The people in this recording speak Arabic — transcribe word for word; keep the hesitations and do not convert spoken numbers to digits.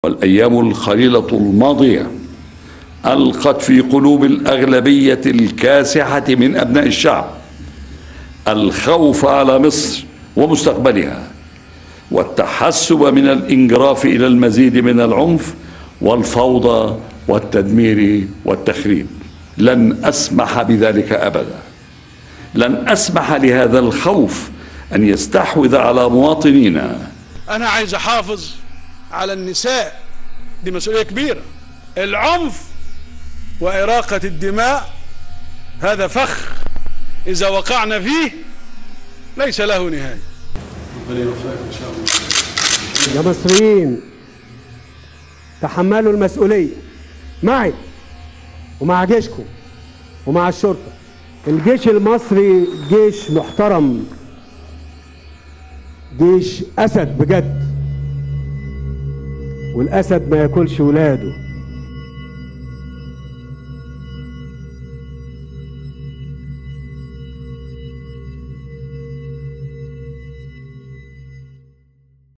والأيام القليلة الماضية ألقت في قلوب الأغلبية الكاسحة من أبناء الشعب الخوف على مصر ومستقبلها، والتحسب من الانجراف إلى المزيد من العنف والفوضى والتدمير والتخريب. لن أسمح بذلك أبدا. لن أسمح لهذا الخوف أن يستحوذ على مواطنينا. أنا عايز أحافظ على النساء، دي مسؤولية كبيرة. العنف وإراقة الدماء هذا فخ إذا وقعنا فيه ليس له نهاية. يا مصريين تحملوا المسؤولية معي ومع جيشكم ومع الشرطة. الجيش المصري جيش محترم، جيش أسد بجد، والأسد ما ياكلش ولاده.